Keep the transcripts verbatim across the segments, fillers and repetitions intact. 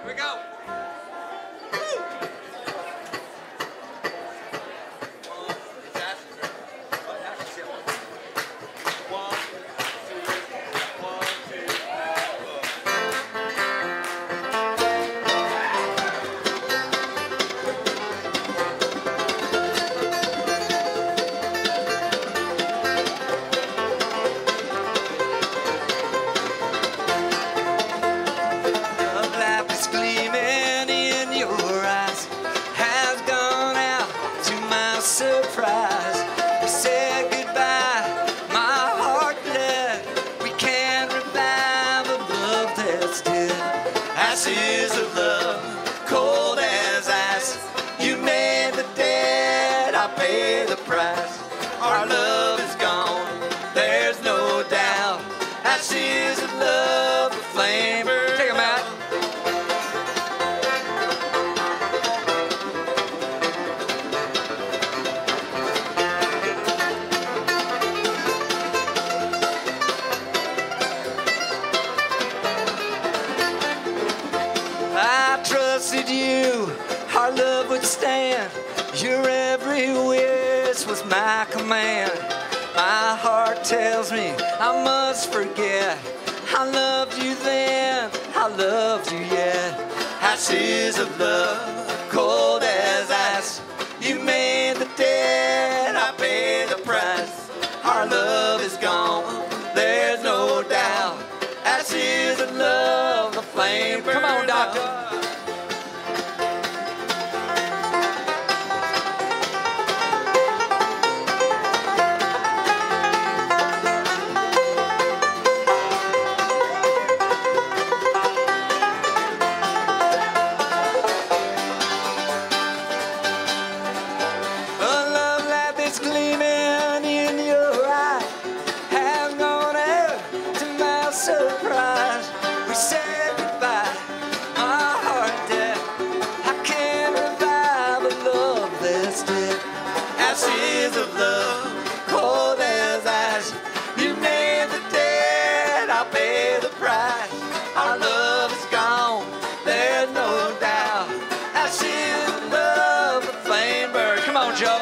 we go. Surprise, we said goodbye, my heart bled. We can't revive a love that's dead. Ashes of love, cold as ice. You made the dead, I pay the price. Our love is gone, there's no doubt. Ashes of love, the flame burns. Take 'em out. I trusted you, our love would stand. Your every wish was my command. My heart tells me I must forget. I loved you then, I loved you yet. Ashes of love, cold as ice. You made the dead, I pay the price. Our love is gone, there's no doubt. Ashes of love, the flame burns. Come on, doctor. A love light that's gleaming in your eye has gone out to my surprise. We said goodbye, my heart dead. I can't revive a love that's dead. Ashes of love, cold as ice. You made the dead, I'll pay the price. Our love is gone, there's no doubt. Ashes of love, the flame burns. Come on, Joe.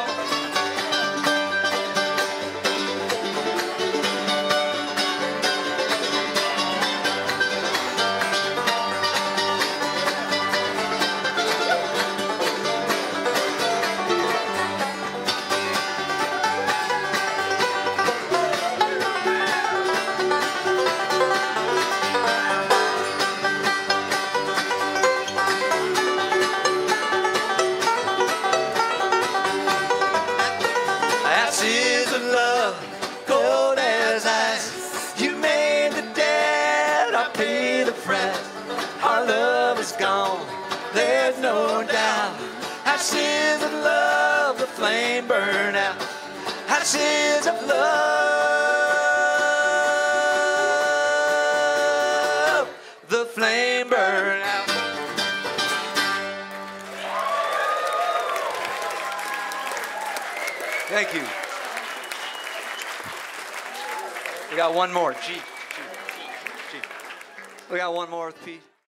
Ashes of love, cold as ice. You made the dead, I pay the price. Our love is gone, there's no doubt. Ashes of love, the flame burn out. Ashes of love, the flame burn out. Thank you. We got one more. G. G. G. We got one more with Pete.